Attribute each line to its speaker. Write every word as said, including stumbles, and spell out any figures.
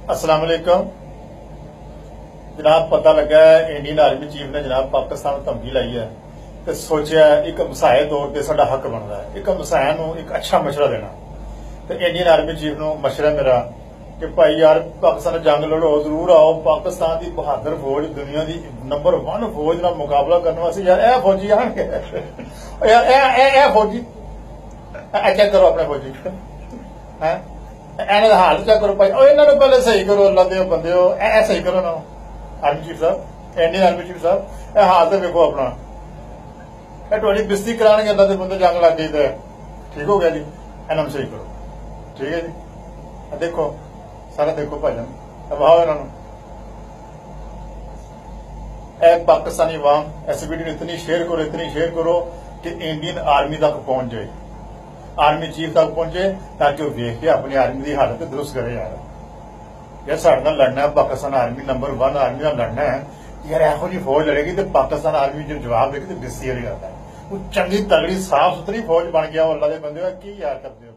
Speaker 1: अस्सलाम वालेकुम जनाब। पता लगा है इंडियन आर्मी चीफ ने जनाब पाकिस्तान में धमकी लाई है तो सोचा एक मसाए तौर पर साडा हक बनता है एक मसाया नूं एक अच्छा मशवरा देना। तो इंडियन आर्मी चीफ नूं मशवरा मेरा कि भाई यार पाकिस्तान जंग लड़ो, जरूर आओ। पाकिस्तान की बहादुर फौज दुनिया की नंबर वन फौज नाल मुकाबला करने वास्ते यार ए फौजी आएंगे यार ए ए फौजी चेक करो अपने फौजी है एने हाल चेक करो भाई इन्होंने पहले सही करो, अल्लाह दे बंदे हो ए सही करो ना। आर्मी चीफ साहब, इंडियन आर्मी चीफ साहब ए हाल तो देखो अपना, ए थोड़ी बिस्ती कराने अल्लाह दे बंदे जंग लग गई तो ठीक हो गया जी, इन्हों सही करो। ठीक है जी, देखो सारा देखो भाजन वाह इन्हों पाकिस्तानी अवाम इस वीडियो इतनी शेयर करो इतनी शेयर करो कि इंडियन आर्मी तक पहुंच जाए, आर्मी चीफ तक पहुंचे ताकि वह देख के अपनी आर्मी की हालत दुरुस्त करे। यार यार साढ़े नाल लड़ना है, Pakistan army number one army नाल लड़ना है यार। एहो जी फौज लड़ेगी तो पाकिस्तान आर्मी जो जवाब देगी तो बिस्ती वाली गल है। वो चंगी तगड़ी साफ सुथरी फौज बन गया, अल्लाह के बंदे की यार करते हो।